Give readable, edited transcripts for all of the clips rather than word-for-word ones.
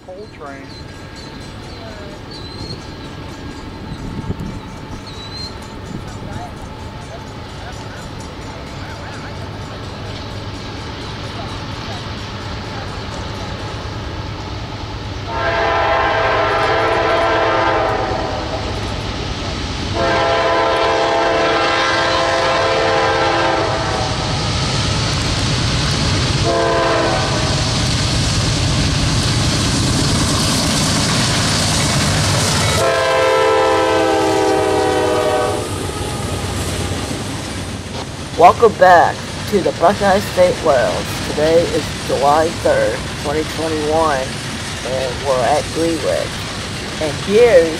coal train. Welcome back to the Buckeye State Wales. Today is July 3rd, 2021, and we're at Greenwich. And here's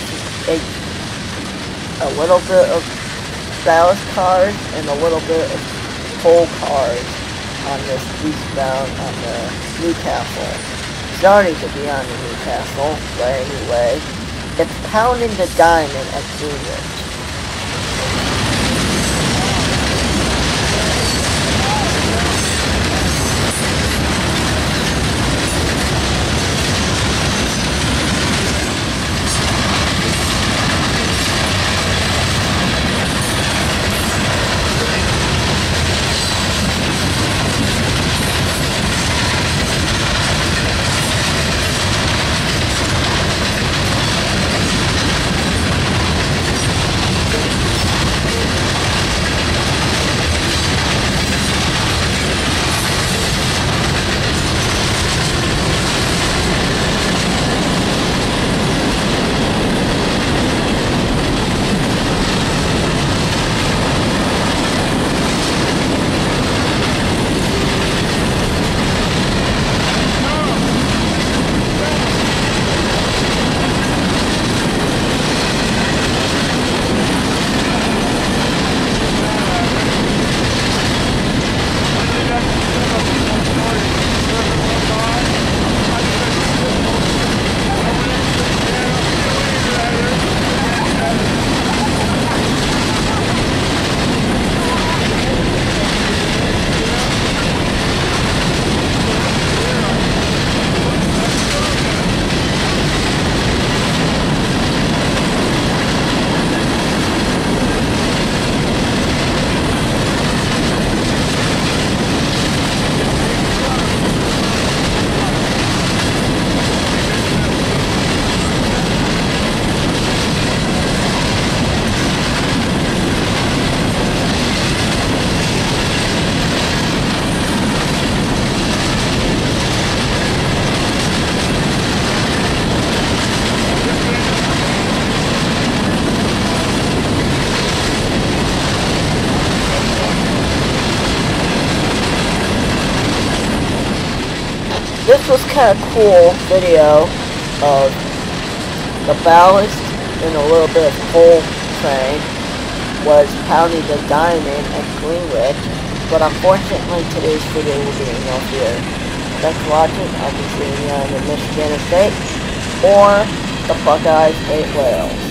a little bit of ballast cars and a little bit of coal cars on this eastbound on the Newcastle. Starting to be on the Newcastle, but anyway, it's pounding the diamond at Greenwich. This was kind of cool video of the ballast and a little bit of coal train was pounding the diamond at Greenwich, but unfortunately today's video will be enough here. Thanks for watching. I'll be seeing you on the Michigan State or the Buckeye State Wales.